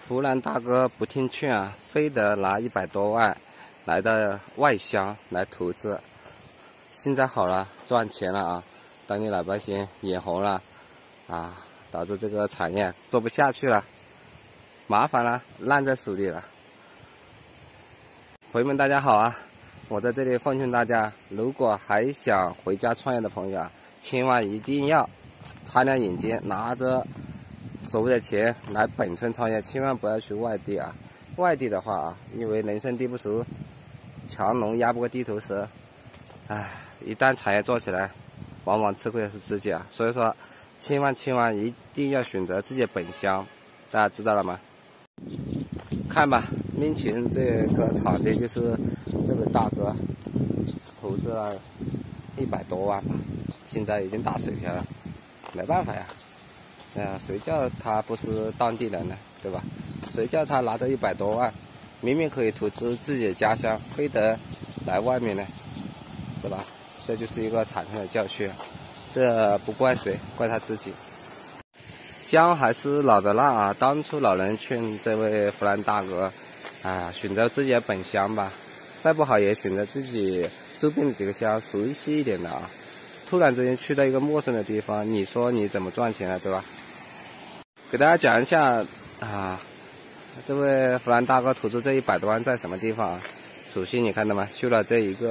湖南大哥不听劝啊，非得拿100多万来到外乡来投资。现在好了，赚钱了啊，当地老百姓眼红了啊，导致这个产业做不下去了，麻烦了，烂在手里了。朋友们，大家好啊！我在这里奉劝大家，如果还想回家创业的朋友啊，千万一定要擦亮眼睛，拿着所谓的钱来本村创业，千万不要去外地啊！外地的话啊，因为人生地不熟，强龙压不过地头蛇，唉，一旦产业做起来，往往吃亏的是自己啊！所以说，千万一定要选择自己的本乡，大家知道了吗？看吧，面前这个场地就是这位大哥投资了100多万吧，现在已经打水漂了，没办法呀。谁叫他不是当地人呢，对吧？谁叫他拿着100多万，明明可以投资自己的家乡，非得来外面呢，对吧？这就是一个惨痛的教训，这不怪谁，怪他自己。姜还是老的辣啊！当初老人劝这位湖南大哥，选择自己的本乡吧，再不好也选择自己周边的几个乡熟悉一点的啊。突然之间去到一个陌生的地方，你说你怎么赚钱了，对吧？给大家讲一下啊，这位湖南大哥投资这100多万在什么地方啊？首先你看到吗？修了这一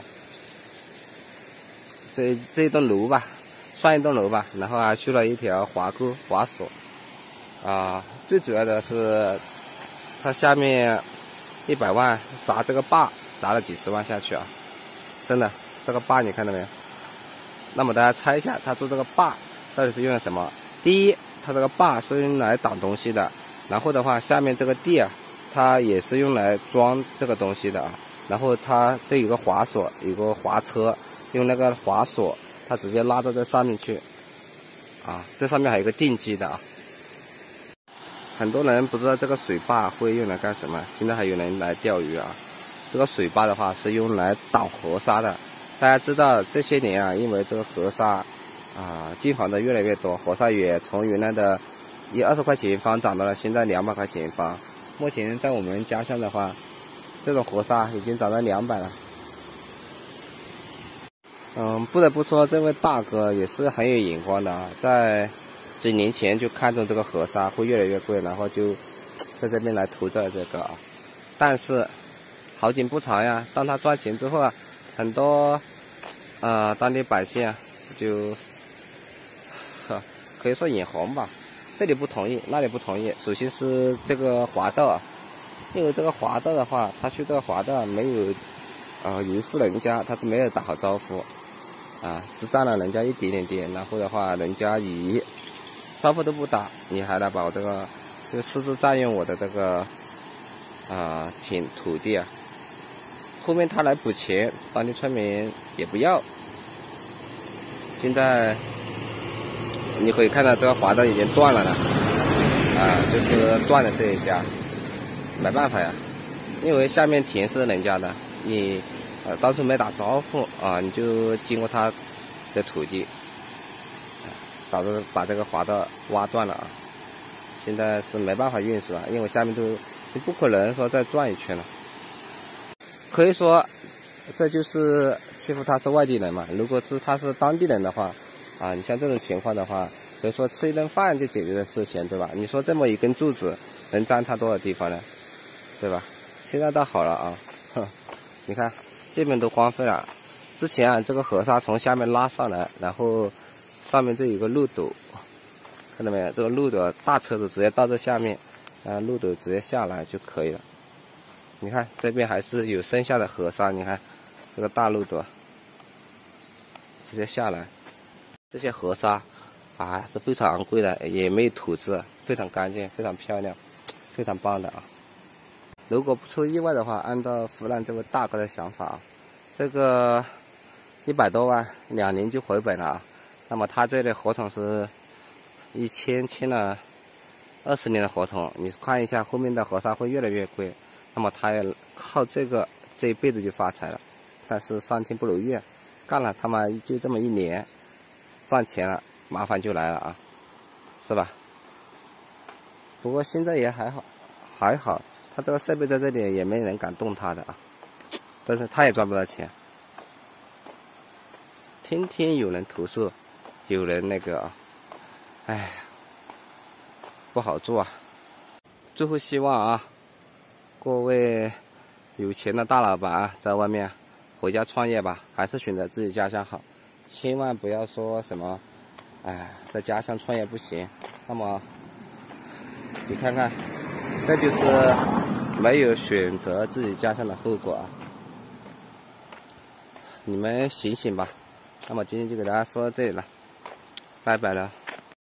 栋楼吧。算一栋楼吧，然后还修了一条滑沟滑索，最主要的是，它下面100万砸这个坝，砸了几十万下去啊！真的，这个坝你看到没有？那么大家猜一下，他做这个坝到底是用了什么？第一，它这个坝是用来挡东西的，然后的话，下面这个地啊，它也是用来装这个东西的啊。然后它这有个滑索，有个滑车，用那个滑索。它直接拉到这上面去，这上面还有个电机的啊。很多人不知道这个水坝会用来干什么，现在还有人来钓鱼啊。这个水坝的话是用来挡河沙的。大家知道这些年啊，因为这个河沙建房的越来越多，河沙也从原来的20块钱一方涨到了现在200块钱一方。目前在我们家乡的话，这种河沙已经涨到200了。不得不说，这位大哥也是很有眼光的啊，在几年前就看中这个河沙会越来越贵，然后就在这边来投资了这个啊。但是好景不长呀，当他赚钱之后啊，很多当地百姓啊就可以说眼红吧，这里不同意，那里不同意。首先是这个滑道啊，因为这个滑道的话，他去这个滑道没有一户人家他是没有打好招呼。只占了人家一点点地，然后的话，人家招呼都不打，你还来把我就私自占用我的这个土地啊。后面他来补钱，当地村民也不要。现在你可以看到这个滑道已经断了呢，就是断了这一家，没办法呀，因为下面田是人家的，你。当初没打招呼你就经过他的土地，导致把这个滑道挖断了啊！现在是没办法运输了，因为下面你不可能说再转一圈了。可以说，这就是欺负他是外地人嘛。如果是他是当地人的话，你像这种情况的话，可以说吃一顿饭就解决的事情，对吧？你说这么一根柱子能占他多少地方呢？对吧？现在倒好了啊，你看。这边都荒废了。之前这个河沙从下面拉上来，然后上面这有个漏斗，看到没有？这个漏斗大车子直接到这下面，漏斗直接下来就可以了。你看这边还是有剩下的河沙，你看这个大漏斗直接下来。这些河沙是非常昂贵的，也没有土质，非常干净，非常漂亮，非常棒的啊。如果不出意外的话，按照湖南这位大哥的想法，这个100多万2年就回本了啊。那么他这里合同是签了20年的合同，你看一下后面的河沙会越来越贵，那么他也靠这一辈子就发财了。但是上天不如愿，干了他妈就这么1年，赚钱了，麻烦就来了啊，是吧？不过现在也还好还好，他这个设备在这里也没人敢动他的啊，但是他也赚不到钱。天天有人投诉，有人那个，哎，不好做啊。最后希望啊，各位有钱的大老板啊，在外面回家创业吧，还是选择自己家乡好，千万不要说什么，哎，在家乡创业不行。那么你看看，这就是没有选择自己家乡的后果啊！你们醒醒吧。那么今天就给大家说到这里了，拜拜了。